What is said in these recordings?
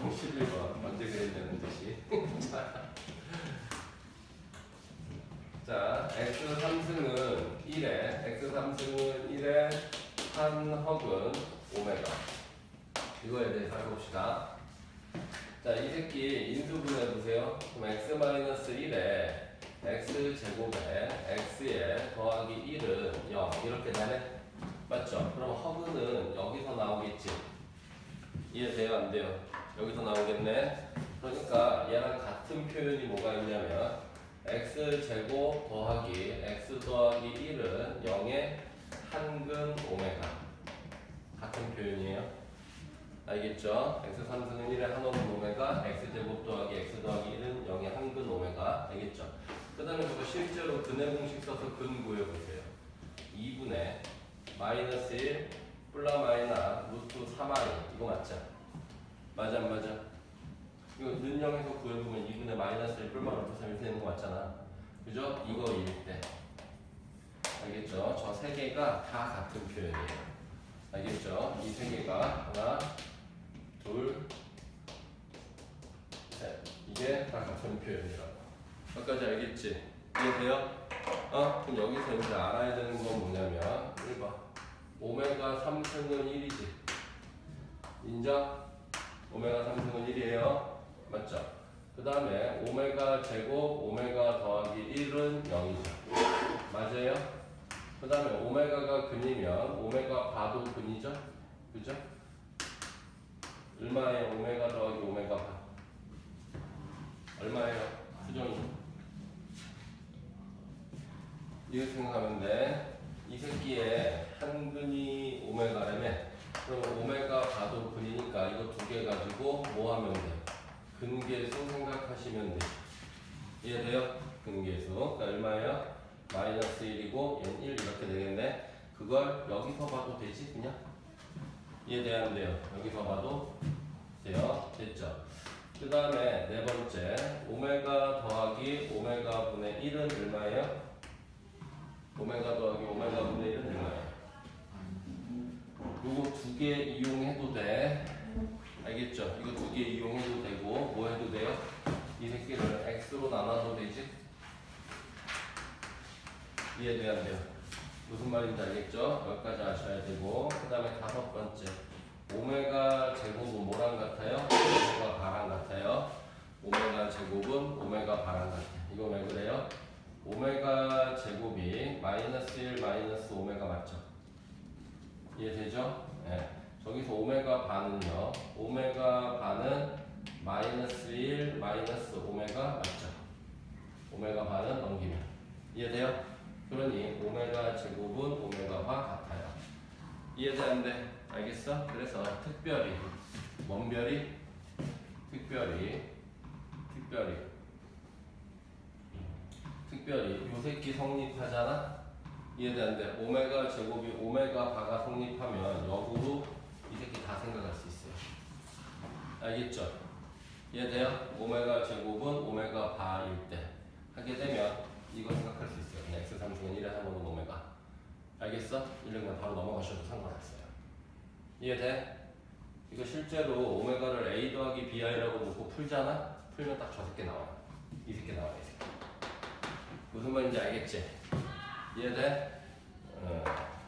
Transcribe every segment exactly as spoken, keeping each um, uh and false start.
십일 번 언제 그랬냐는 듯이. 자, 자, x 삼승은 일에 x 삼승은 일에 한헉은 오메가. 이거에 대해서 해봅시다. 자, 이 새끼 인수분해 보세요. 그럼 x 마이너스 일에 x 제곱에 x에 더하기 일은 영 이렇게 되네. 맞죠? 그럼 허그는 여기서 나오겠지. 이해돼요? 안 돼요? 여기서 나오겠네. 그러니까 얘랑 같은 표현이 뭐가 있냐면 x 제곱 더하기 x 더하기 일은 영의 한근 오메가. 같은 표현이에요. 알겠죠? x 삼승은 일의 한억은 오메가, x 제곱 더하기 x 더하기 일은 영의 한근 오메가. 알겠죠? 그 다음에 저거 실제로 근의 공식 써서 근 구해보세요. 이분의 마이너스 일 플라 마이너 루트 삼 아이. 이거 맞죠? 맞아 안 맞아? 이거 는영에서 구해보면 이분의 마이너스 일 플라 루트 삼 이렇게 되는 거 맞잖아. 그죠? 이거 일 때. 알겠죠? 저 세 개가 다 같은 표현이에요. 알겠죠? 이 세 개가 하나, 둘, 셋. 이게 다 같은 표현이라고. 여기까지 알겠지? 이해돼요? 어? 그럼 여기서 이제 알아야 되는 건 뭐냐면 일 번 오메가 삼승은 일이지. 인정? 오메가 삼승은 일이에요. 맞죠? 그 다음에 오메가 제곱 오메가 더하기 일은 영이죠. 맞아요? 그 다음에 오메가가 근이면 오메가 바도 근이죠? 그죠? 얼마예요? 오메가 더하기 오메가 바. 얼마예요? 수정이. 이렇게 생각하면 돼. 이 새끼에 한 근이 오메가라며. 그럼 오메가 바도 근이니까 이거 두 개 가지고 뭐 하면 돼? 근계수 생각하시면 돼. 이해돼요? 근계수. 그러니까 얼마예요? 마이너스 일이고 얘는 일 이렇게 되겠네. 그걸 여기서 봐도 되지 그냥? 이해돼야 안 돼요? 여기서 봐도 돼요. 됐죠? 그 다음에 네 번째 오메가 더하기 오메가 분의 일은 얼마예요? 오메가 더하기 오메가 분의 일은 얼마예요? 요거 두 개 이용해도 돼. 알겠죠? 이거 두 개 이용해도 되고 뭐 해도 돼요? 이 새끼를 x로 나눠도 되지? 이해돼야 안 돼요? 무슨 말인지 알겠죠? 여기까지 아셔야 되고 그 다음에 다섯 번째 오메가 제곱은 뭐랑 같아요? 오메가 바랑 같아요. 오메가 제곱은 오메가 바랑 같아요. 이거 왜 그래요? 오메가 제곱이 마이너스 일 마이너스 오메가 맞죠? 이해되죠? 네. 저기서 오메가 반은요. 오메가 반은 마이너스 일 마이너스 오메가 맞죠? 오메가 반은 넘기면 이해돼요? 그러니 오메가 제곱은 오메가와 같아요. 이해돼 안 돼? 알겠어? 그래서 특별히 뭔 별이? 특별히 특별히 특별히 요 새끼 성립하잖아? 이해돼 안 돼? 오메가 제곱이 오메가 바가 성립하면 역으로 이 새끼 다 생각할 수 있어요. 알겠죠? 이해돼요? 오메가 제곱은 오메가 바일 때 하게 되면 이거 생각할 수 있어요. 그냥 x 삼승은 일에 한억은 오메가. 알겠어? 이러면 바로 넘어가셔도 상관없어요. 이해돼? 이거 실제로 오메가를 a 더하기 bi라고 놓고 풀잖아? 풀면 딱 저 새끼 나와요. 이 새끼 나와요. 이 새끼. 무슨 말인지 알겠지? 이해돼? 어.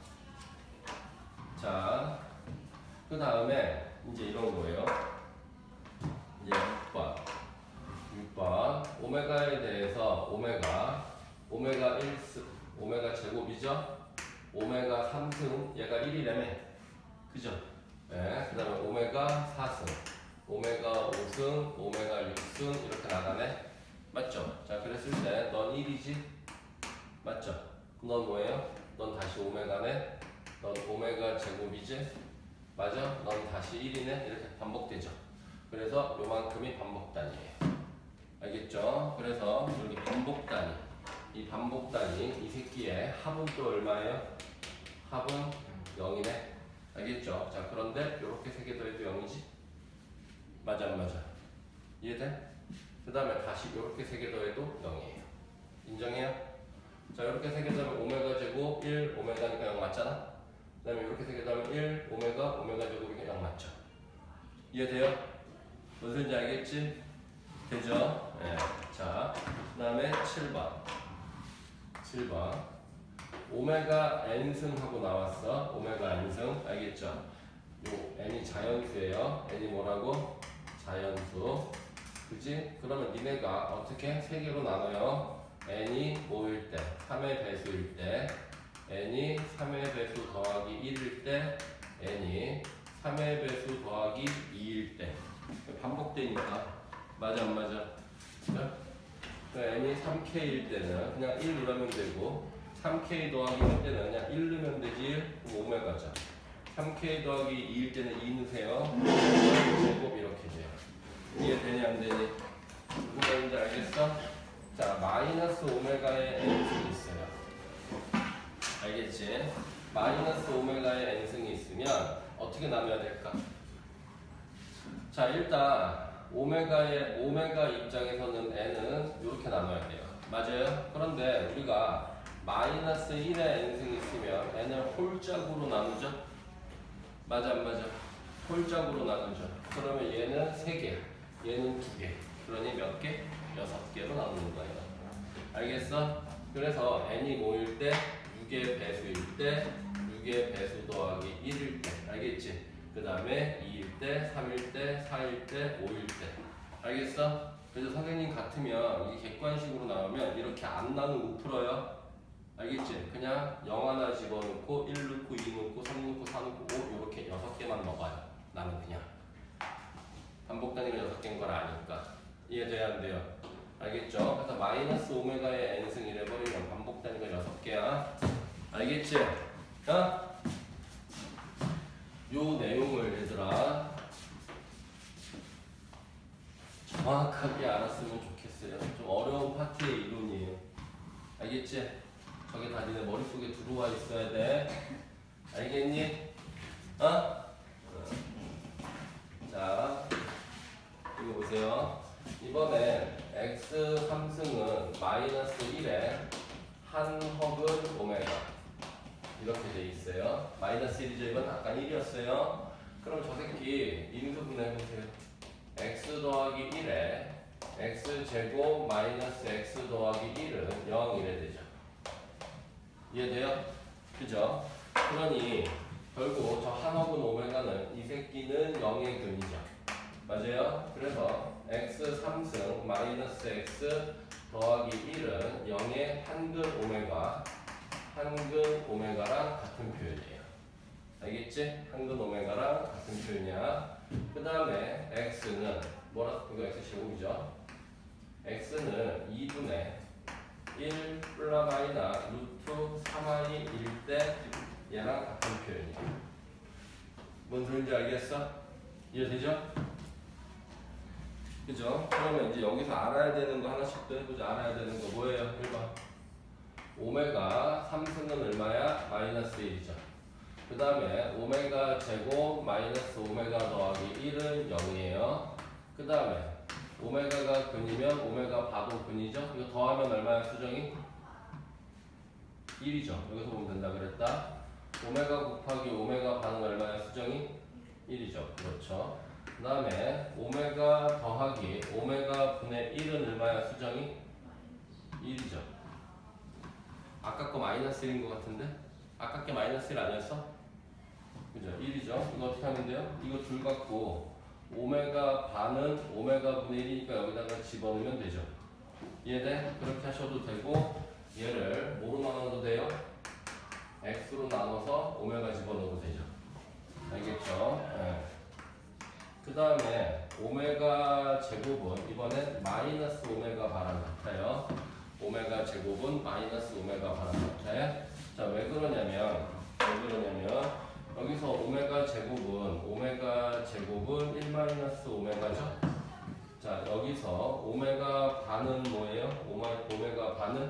자, 그 다음에 이제 이런 거예요. 이제 육 번. 육 번. 오메가에 대해서 오메가, 오메가 일, 오메가 제곱이죠? 오메가 삼승, 얘가 일이라며. 그죠? 네. 그 다음에 오메가 사승, 오메가 오승, 오메가 육승, 이렇게 나가네. 맞죠? 자, 그랬을 때, 넌 일이지? 맞죠? 넌 뭐예요? 넌 다시 오메가네? 넌 오메가 제곱이지? 맞아? 넌 다시 일이네? 이렇게 반복되죠? 그래서 요만큼이 반복 단위예요. 알겠죠? 그래서 여기 반복 단위. 이 반복 단위, 이 새끼의 합은 또 얼마예요? 합은 영이네. 알겠죠? 자, 그런데 이렇게 세 개 더해도 영이지? 맞아 안 맞아? 이해돼? 그 다음에 다시 이렇게 세 개 더해도 영이에요. 인정해요? 자, 이렇게 세 개 더하면 오메가 제곱 일, 오메가니까 영 맞잖아? 그 다음에 이렇게 세 개 더하면 일, 오메가, 오메가 제곱이니까 영 맞죠? 이해돼요? 무슨 소리인지 알겠지? 되죠? 네. 자, 그 다음에 칠 번. 칠 번. 오메가 n승 하고 나왔어. 오메가 n승. 알겠죠? 요 n이 자연수예요. n이 뭐라고? 자연수. 그지? 그러면 니네가 어떻게? 세 개로 나눠요. n이 오일 때, 삼의 배수일 때, n이 삼의 배수 더하기 일일 때, n이 삼의 배수 더하기 이일 때. 반복되니까. 맞아 안 맞아? n이 삼 케이일 때는 그냥 일 넣으면 되고, 삼 케이 더하기 일 때는 그냥 일 넣으면 되지. 그럼 오메가죠. 삼 케이 더하기 이일 때는 이 넣으세요. 제곱 이렇게 돼요. 이해되냐 안 되니? 무슨 말인지 알겠어? 자, 마이너스 오메가의 n승이 있어요. 알겠지? 마이너스 오메가의 n승이 있으면 어떻게 나눠야 될까? 자, 일단 오메가의 오메가 입장에서는 n은 이렇게 나눠야 돼요. 맞아요? 그런데 우리가 마이너스 일의 n승이 있으면 n을 홀짝으로 나누죠? 맞아 안 맞아? 홀짝으로 나누죠. 그러면 얘는 세 개, 얘는 두 개. 그러니 몇 개? 여섯 개로 나누는 거예요. 알겠어? 그래서 n이 오일 때, 육의 배수일 때, 육의 배수 더하기 일일 때. 알겠지? 그 다음에 이일 때, 삼일 때, 사일 때, 오일 때. 알겠어? 그래서 선생님 같으면 이게 객관식으로 나오면 이렇게 안 나누고 풀어요. 알겠지? 그냥 영 하나 집어넣고 일 넣고 이 넣고 삼 넣고 사 넣고 오 이렇게 여섯 개만 넣어요. 나는 그냥 반복 단위가 여섯 개인 걸 아니까. 이해돼야 안 돼요? 알겠죠? 그래서 마이너스 오메가의 n승 이래버리면 반복 단위가 여섯 개야. 알겠지? 어? 요 내용을 얘들아 정확하게 알았으면 좋겠어요. 좀 어려운 파트의 이론이에요. 알겠지? 저게 다 니네 머릿속에 들어와 있어야 돼. 알겠니? 어? 자, 이거 보세요. 이번에 x 삼승은 마이너스 일에 한 허근 오메가 이렇게 돼 있어요. 마이너스 일이죠. 이건 아까 일이었어요. 그럼 저 새끼 인수분 해보세요. x 더하기 일에 x제곱 마이너스 x 더하기 일은 영 이래 되죠. 이해돼요? 그죠? 그러니 결국 저 한허근 오메가는 이 새끼는 영의 근이죠. 맞아요? 그래서 x 삼승 마이너스 x 더하기 일은 영의 한근 오메가 한근 오메가랑 같은 표현이에요. 알겠지? 한근 오메가랑 같은 표현이야. 그 다음에 x는 뭐라? 이거 x 제곱이죠. x는 이분의 일 플라 마이나 루트 삼 아이 일 때 얘랑 같은 표현이야. 뭔 소린지 알겠어? 이해되죠? 그죠? 그러면 이제 여기서 알아야 되는 거 하나씩 더 해보자. 알아야 되는 거 뭐예요? 일 번 오메가 삼승은 얼마야? 마이너스 일이죠. 그 다음에 오메가 제곱 마이너스 오메가 더하기 일은 영이에요. 그 다음에 오메가가 근이면 오메가 바도 근이죠. 이거 더하면 얼마야 수정이? 일이죠. 여기서 보면 된다 그랬다. 오메가 곱하기 오메가 반은 얼마야 수정이? 일이죠. 그렇죠. 그 다음에 오메가 더하기 오메가 분의 일은 얼마야 수정이? 일이죠. 아까 거 마이너스 일인 것 같은데? 아까 게 마이너스 일 아니었어? 그죠? 일이죠. 이거 어떻게 하면 돼요? 이거 둘 갖고 오메가 반은 오메가 분의 일이니까 여기다가 집어넣으면 되죠. 이해돼? 그렇게 하셔도 되고 얘를 뭐로 나눠도 돼요? x로 나눠서 오메가 집어넣어도 되죠. 알겠죠? 네. 그 다음에 오메가 제곱은 이번엔 마이너스 오메가 바람 같아요. 오메가 제곱은 마이너스 오메가 바람 같아요. 자, 왜 그러냐면 왜 그러냐면 여기서 오메가 제곱은 오메가 제곱은 일 마이너스 오메가죠. 자, 여기서 오메가 반은 뭐예요? 오마, 오메가 반은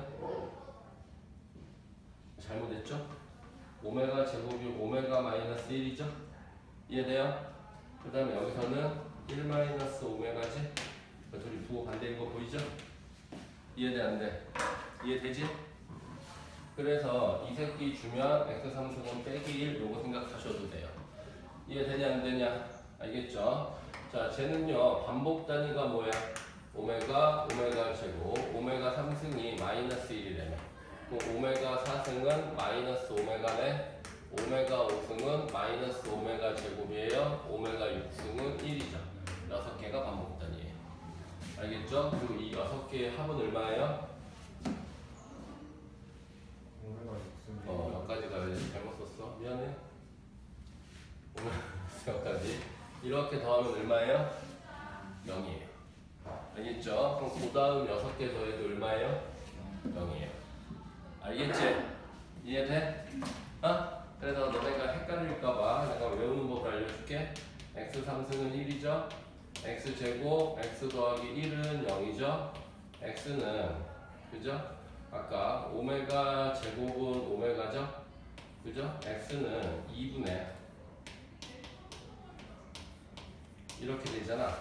잘못했죠? 오메가 제곱이 오메가 마이너스 일이죠? 이해돼요? 그 다음에 여기서는 일 마이너스 오메가지? 둘이 부호 반대인 거 보이죠? 이해돼 안 돼? 이해되지? 그래서 이 새끼 주면 x 삼승은 빼기 일 요거 생각하셔도 돼요. 이해되냐 안 되냐? 알겠죠? 자, 쟤는요, 반복 단위가 뭐야? 오메가, 오메가 제곱, 오메가 삼 승이 마이너스 일이래요. 그럼 오메가 사 승은 마이너스 오메가네, 오메가 오 승은 마이너스 오메가 제곱이에요. 오메가 육 승은 일이죠. 여섯 개가 반복 단위예요. 알겠죠? 그리고 이 여섯 개의 합은 얼마예요? 어, 여기까지가 잘못 썼어. 미안해. 여기까지. 이렇게 더하면 얼마예요? 영이에요. 알겠죠? 그럼 그 다음 여섯 개 더해도 얼마예요? 영이에요. 알겠지? 이해돼? 어? 그래서 너네가 헷갈릴까봐 내가 외우는 법을 알려줄게. 엑스 삼 승은 일이죠? x제곱, x 더하기 일은 영이죠? x는, 그죠? 아까 오메가 제곱은 오메가죠? 그죠? x는 이분의 이렇게 되잖아.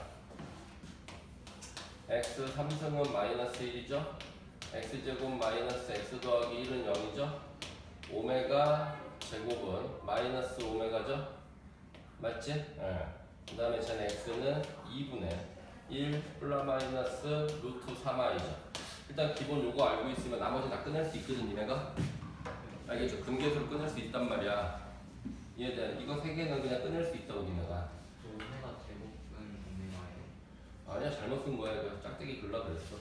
x 삼 승은 마이너스 일이죠? x제곱 마이너스 x 더하기 일은 영이죠? 오메가 제곱은 마이너스 오메가죠? 맞지? 네. 그 다음에 쟤는 x는 이분의 일 플러 마이너스 루트 삼 아이죠. 일단 기본 요거 알고 있으면 나머지 다 끊을 수 있거든, 니네가? 알겠죠? 근계수로 끊을 수 있단 말이야. 이해돼? 이거 세 개는 그냥 끊을 수 있다고, 니네가. 오메가 제곱은 오메가예요? 아니야, 잘못 쓴 거야. 그 짝대기 글라 그랬어.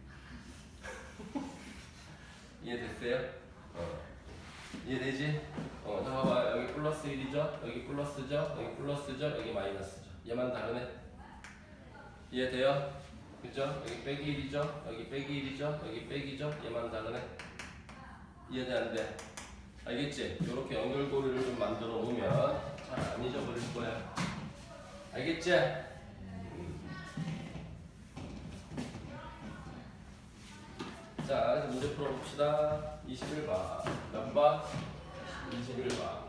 이해됐어요? 어. 이해되지? 어, 자 봐봐. 여기 플러스 일이죠? 여기 플러스죠? 여기 플러스죠? 여기 마이너스죠. 얘만 다르네. 이해돼요? 그죠? 여기 빼기 일이죠? 여기 빼기 일이죠? 여기 빼기죠? 얘만 다르네. 이해돼 안 돼? 알겠지? 이렇게 연결고리를 좀 만들어 놓으면 잘 안 잊어버릴 거야. 알겠지? 자, 그래서 문제 풀어봅시다. 이십일 번. 몇 번? 이십일 번.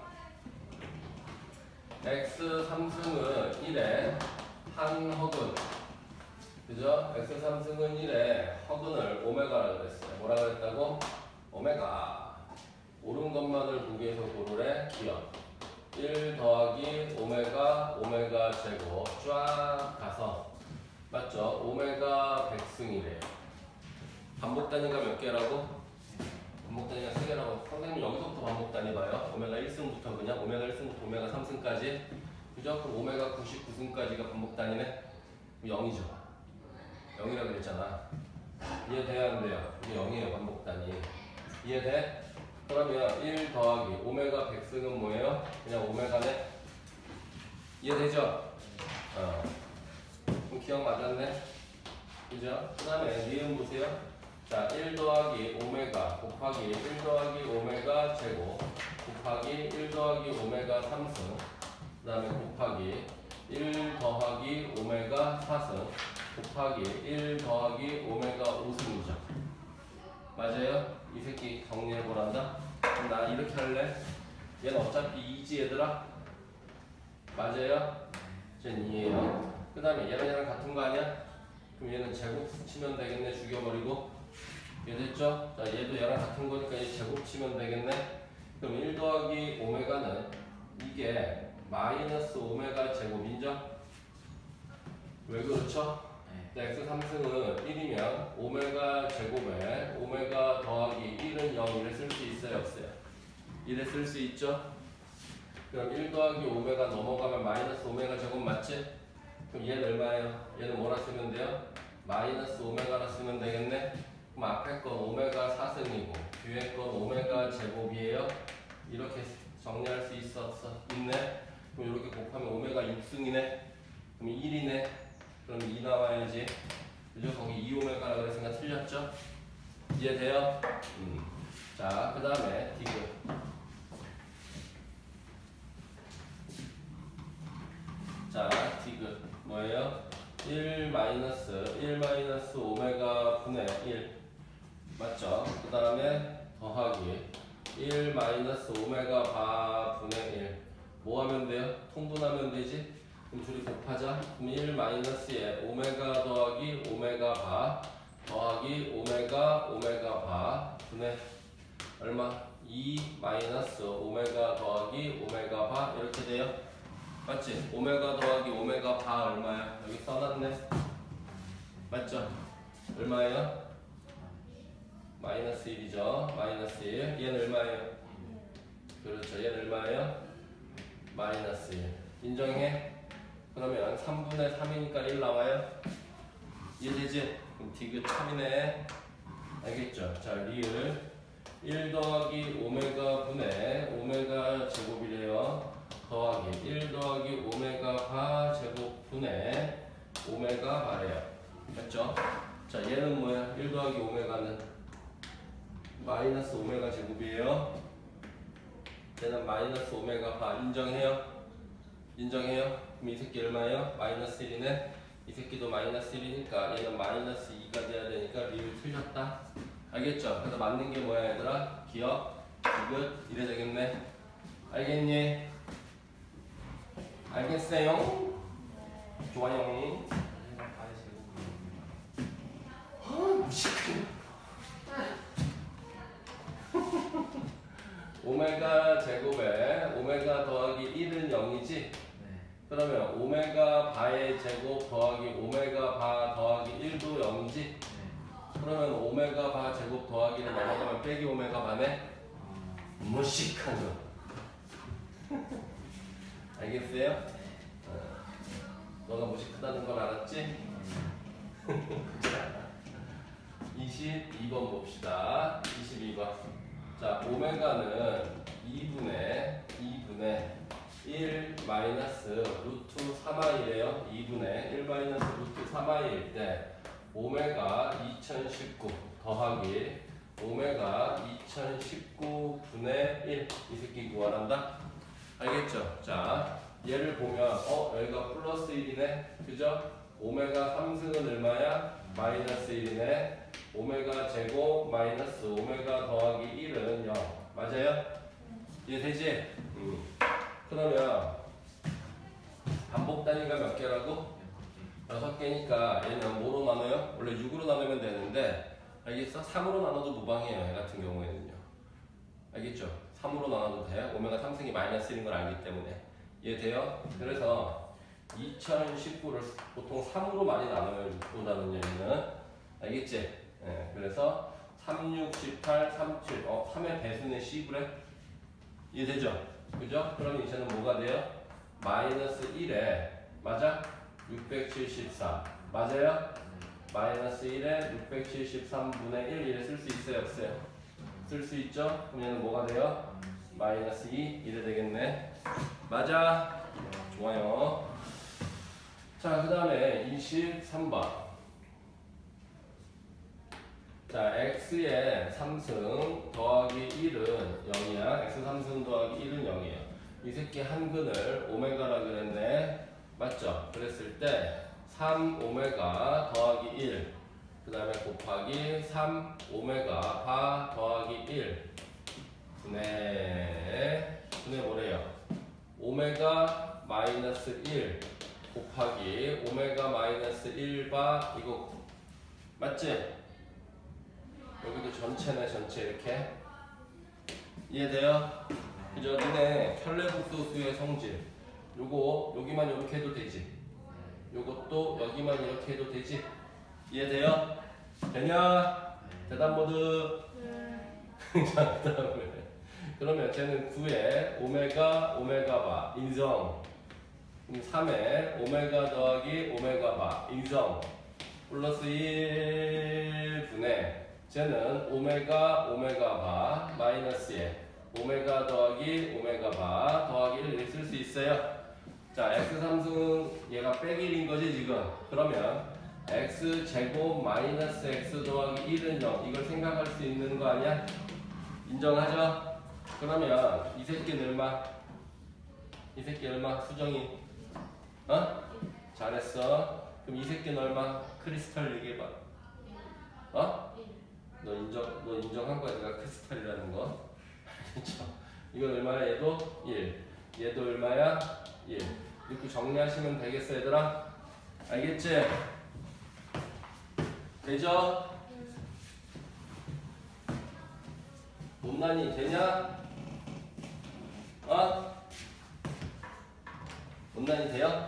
x 삼 승은 일에 한 허근. 그죠? x 삼 승은 일에 허근을 오메가라고 그랬어요. 뭐라 그랬다고? 오메가. 옳은 것만을 보기 위해서 고르래. 기억. 일 더하기 오메가, 오메가 제곱 쫙 가서 맞죠? 오메가 백 승이래요. 반복 단위가 몇 개라고? 반복 단위가 세 개라고. 선생님 여기서부터 반복 단위 봐요. 오메가 일 승부터 그냥 오메가 일 승부터 오메가 삼 승까지. 그죠? 그럼 오메가 구십구 승까지가 반복 단위네? 영이죠. 영이라고 그랬잖아. 이해돼야 안 돼요? 이게 영이에요, 반복 단위. 이해돼? 그러면 일 더하기 오메가 백 승은 뭐예요? 그냥 오메가네? 이해되죠? 어. 그럼 기억 맞았네? 그죠? 그 다음에 니은 보세요. 자, 일 더하기 오메가 곱하기 일 더하기 오메가 제곱 곱하기 일 더하기 오메가 삼 승 그 다음에 곱하기 일 더하기 오메가 사 승 곱하기 일 더하기 오메가 오 승이죠. 맞아요? 이 새끼 정리해보란다? 그럼 나 이렇게 할래? 얘는 어차피 이지 얘들아? 맞아요? 쟤는 이에요. 그 다음에 얘랑 얘랑 같은 거 아니야? 그럼 얘는 제곱 치면 되겠네. 죽여버리고. 얘 됐죠? 자, 얘도 얘랑 같은 거니까 얘 제곱 치면 되겠네. 그럼 일 더하기 오메가는 이게 마이너스 오메가 제곱이죠? 왜 그렇죠? 네. x 삼 승은 일이면 오메가 제곱에 오메가 더하기 일은 영 이래 쓸 수 있어요? 없어요? 이래 쓸 수 있죠? 그럼 일 더하기 오메가 넘어가면 마이너스 오메가 제곱 맞지? 그럼 얘는 얼마예요? 얘는 뭐라 쓰면 돼요? 마이너스 오메가라 쓰면 되겠네? 그럼 앞에 건 오메가 사 승이고 뒤에 건 오메가 제곱이에요? 이렇게 정리할 수 있었어? 있네? 그럼 이렇게 곱하면 오메가 육 승이네? 그럼 일이네? 그럼 이 나와야지. 그죠? 거기 이 오메가라 그랬으니까 틀렸죠? 이해돼요? 음. 자, 그 다음에 디귿. 자, 디귿. 뭐예요? 일 마이너스 일 마이너스 오메가 분의 일. 맞죠? 그 다음에 더하기 일 마이너스 오메가 바 분의 일. 뭐 하면 돼요? 통분하면 되지? 그럼 둘이 곱하자. 그럼 일 마이너스에 오메가 더하기 오메가 바 더하기 오메가 오메가 바 분의 얼마? 이 마이너스 오메가 더하기 오메가 바 이렇게 돼요. 맞지? 오메가 더하기 오메가 바 얼마야? 여기 써놨네. 맞죠? 얼마예요? 마이너스 일이죠. 마이너스 일. 얘는 얼마예요? 그렇죠. 얘는 얼마예요? 마이너스 일. 인정해? 그러면 삼분의 삼이니까 일 나와요? 이해되지? 그럼 디귿 삼이네. 알겠죠? 자, 리을 일 더하기 오메가 분의 오메가 제곱이래요. 더하기 일 더하기 오메가 바 제곱 분의 오메가 바래요. 맞죠? 자, 얘는 뭐야? 일 더하기 오메가는 마이너스 오메가 제곱이에요. 얘는 마이너스 오메가 바. 인정해요? 인정해요? 그럼 이 새끼 얼마예요? 마이너스 일이네. 이 새끼도 마이너스 일이니까 얘는 마이너스 이가 돼야 되니까 리을 틀렸다. 알겠죠? 그래서 맞는 게 뭐야 얘들아? 기억, 디귿 이래 되겠네. 알겠니? 알겠어요? 좋아요. 사제곱 파이 제곱이 아, 무식해. 오메가 제곱에 오메가 더하기 일은 영이지? 네. 그러면 오메가 바의 제곱 더하기 오메가 바 더하기 일도 영이지? 네. 그러면 오메가 바 제곱 더하기를 넘어가면 빼기 오메가 바네? 아, 무식한 거. 알겠어요? 어. 너가 무식하다는 걸 알았지? 이십이 번 봅시다. 이십이 번. 자, 오메가는 이분의 이분의 일 마이너스 루트 삼 아이래요. 이분의 일 마이너스 루트 삼 아이일 때 오메가 이천십구 더하기 오메가 이천십구 분의 일. 이 새끼 구하란다. 알겠죠? 자, 얘를 보면 어 여기가 플러스 일이네. 그죠? 오메가 삼승은 얼마야? 마이너스 일이네. 오메가 제곱 마이너스 오메가 더하기 일은 영. 맞아요? 이해되지? 음. 그러면 반복 단위가 몇 개라고? 여섯 개니까 얘는 뭐로 나눠요? 원래 육으로 나누면 되는데 알겠어? 삼으로 나눠도 무방해요. 얘 같은 경우에는요. 알겠죠? 삼으로 나눠도 돼. 오메가 삼승이 마이너스 일인 걸 알기 때문에. 이해돼요? 그래서 이천십구를 보통 삼으로 많이 나누면 육으로 나누는 얘는 알겠지? 예, 그래서 삼, 육, 십팔, 삼, 칠. 어, 삼의 배수는 십이래? 이해되죠? 그죠? 그럼 이제는 뭐가 돼요? 마이너스 일에 맞아? 육백칠십삼. 맞아요? 마이너스 일에 육백칠십삼 분의 일 이래 쓸 수 있어요? 없어요? 쓸 수 있죠? 그럼 얘는 뭐가 돼요? 마이너스 이 이래 되겠네. 맞아? 좋아요. 자, 그 다음에 이십삼 번. 자, x의 삼승 더하기 일은 영이야. x 삼승 더하기 일은 영이에요. 이 새끼 한근을 오메가라 그랬네. 맞죠? 그랬을 때 삼 오메가 더하기 일. 그 다음에 곱하기 삼 오메가 바 더하기 일. 분의, 분의 뭐래요? 오메가 마이너스 일 곱하기 오메가 마이너스 일 바 이거 맞지? 여기도 전체네. 전체 이렇게 이해돼요? 그죠? 너네 편례복소수의 성질 요거 여기만 이렇게 해도 되지. 요것도 여기만 이렇게 해도 되지. 이해돼요? 되냐? 대답 모드. 자, 그 다음에 그러면 쟤는 구에 오메가 오메가 바 인정. 삼에 오메가 더하기 오메가 바 인정. 플러스 일 분의 쟤는 오메가 오메가 바 마이너스 일 오메가 더하기 오메가 바 더하기 일 쓸 수 있어요. 자, x 삼승은 얘가 빼기 일인 거지 지금. 그러면 x 제곱 마이너스 x 더하기 일은 영. 이걸 생각할 수 있는 거 아니야? 인정하죠? 그러면 이 새끼는 얼마? 이 새끼 얼마? 수정이 어? 잘했어. 그럼 이 새끼는 얼마? 크리스탈 얘기해봐. 어? 너 인정, 너 인정한 거야, 내가 크리스탈이라는 거. 그쵸? 이건 얼마야? 얘도 일. 얘도 얼마야? 일. 이렇게 정리하시면 되겠어, 얘들아? 알겠지? 되죠? 못난이 되냐? 어? 온난이 돼요?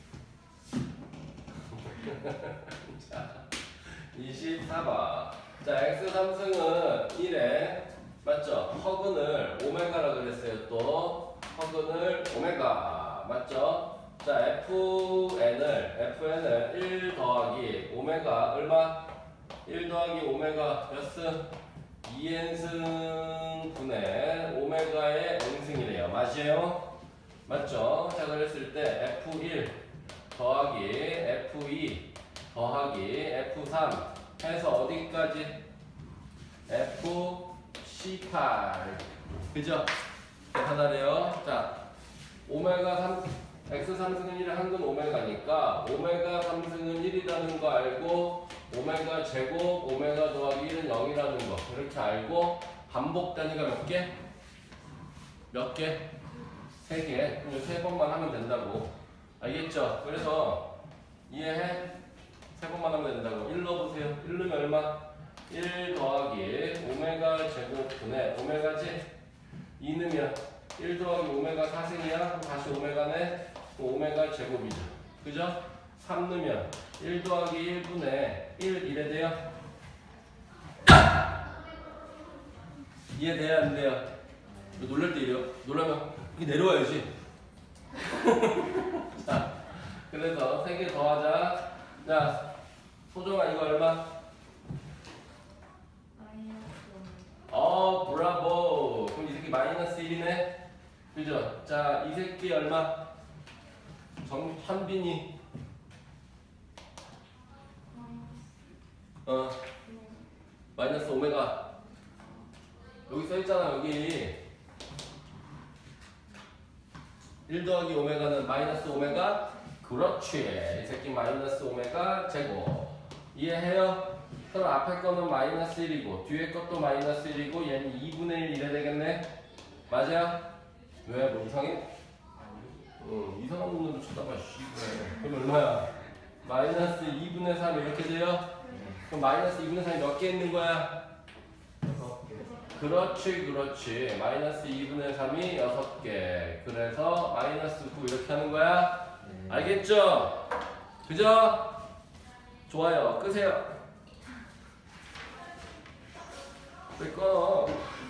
자, 이십사 번. 자, x 삼승은 일에 맞죠? 허근을 오메가라 그랬어요. 또 허근을 오메가 맞죠? 자, fn을 fn을 일 더하기 오메가 얼마? 일 더하기 오메가 몇 승? 이 엔승 분의 오메가의 n승이래요. 맞아요? 맞죠? 자, 그랬을 때 에프 일 더하기 에프 이 더하기 에프 삼 해서 어디까지? 에프 십팔. 그죠? 계산하래요. 자, 오메가 삼, x 삼승은 일의 한근 오메가니까 오메가 삼승은 일이라는 거 알고 오메가 제곱 오메가 더하기 일은 영이라는 거 이렇게 알고 반복 단위가 몇 개? 몇 개? 세 개. 그럼 세 번만 하면 된다고. 알겠죠? 그래서 이해해? 세 번만 하면 된다고. 일 넣어보세요. 일 넣으면 얼마? 일 더하기 오메가 제곱분의 오메가지? 이 넣으면 일 더하기 오메가 사승이야? 다시 오메가네? 오메가 제곱이죠. 그죠? 삼 넣으면 일 더하기 일분의 일 이래 돼요? 이해돼야 안 돼요? 놀랄 때 이래요? 놀라면 이게 내려와야지. 자, 그래서 세 개 더하자. 자, 소정아 이거 얼마? 어, 브라보. 그럼 이 새끼 마이너스 일이네. 그죠? 자, 이 새끼 얼마? 정, 현빈이. 어, 마이너스 오메가. 여기 써있잖아, 여기. 일 더하기 오메가는 마이너스 오메가? 그렇지. 이 새끼 마이너스 오메가 제곱. 이해해요? 그럼 앞에 거는 마이너스 일이고 뒤에 것도 마이너스 일이고 얘는 이분의 일 이래 되겠네? 맞아? 왜? 뭐 이상해? 응, 이상한 눈으로 쳐다봐. 씨. 그럼 얼마야? 마이너스 이분의 삼 이렇게 돼요? 그럼 마이너스 이분의 삼이 몇 개 있는 거야? 그렇지, 그렇지. 마이너스 이분의 삼이 여섯 개. 그래서 마이너스 구 이렇게 하는 거야? 알겠죠? 그죠? 좋아요. 끄세요. 왜 꺼?